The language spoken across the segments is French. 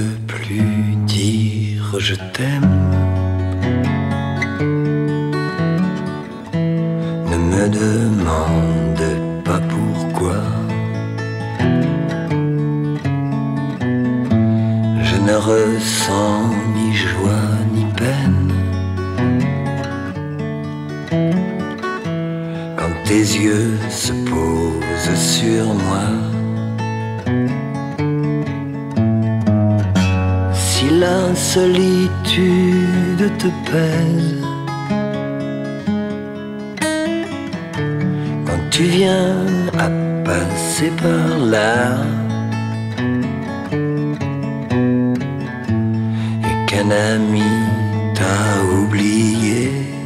peux plus dire je t'aime. Ne me demande pas pourquoi. Je ne ressens ni joie ni peine quand tes yeux se posent sur moi. Si la solitude te pèse, quand tu viens à passer par là, et qu'un ami t'a oublié,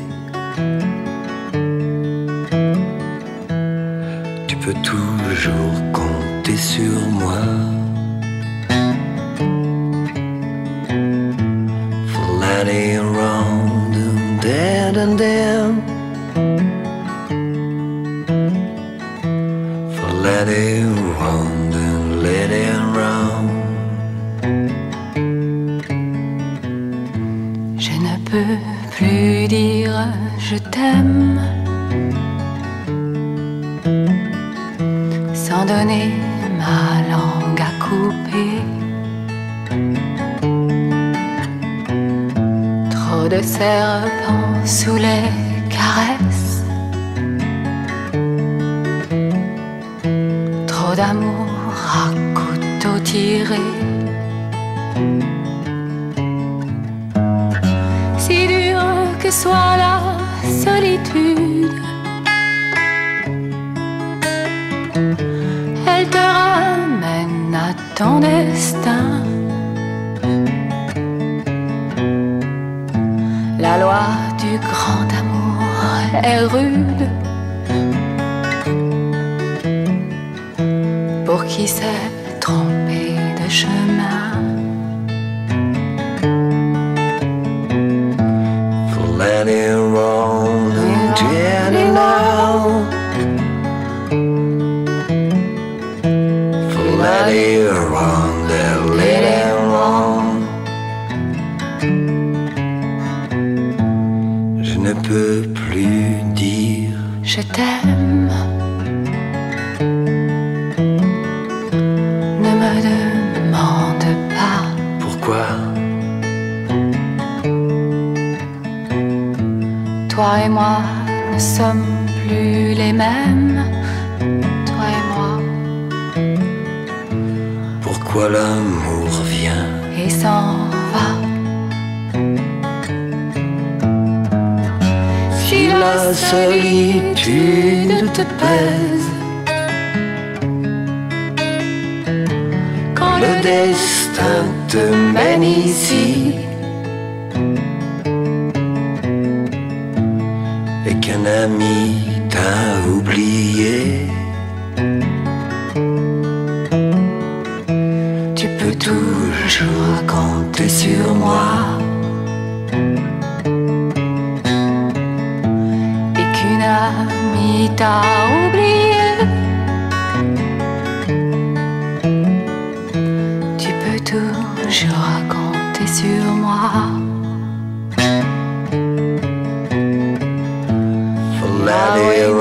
tu peux toujours compter sur moi. Flooding around and dead and down, flooding around and letting round. Je ne peux plus dire je t'aime sans donner ma langue à couper. Trop de serpents sous les caresses, trop d'amour à couteau tiré. Si dur que soit la solitude, elle te ramène à ton destin. La loi du grand amour est rude pour qui s'est trompé de chemin. Flooding around and getting out, flooding around and letting round. Je ne peux plus dire Je t'aime. Ne me demande pas pourquoi. Toi et moi ne sommes plus les mêmes. Toi et moi. Pourquoi l'amour vient Et s'en va. si la solitude te pèse, Quand le destin te mène ici, et qu'un ami t'a oublié, tu peux toujours compter sur moi. Et qu'une amie t'a oublié, tu peux toujours compter sur moi. Flooding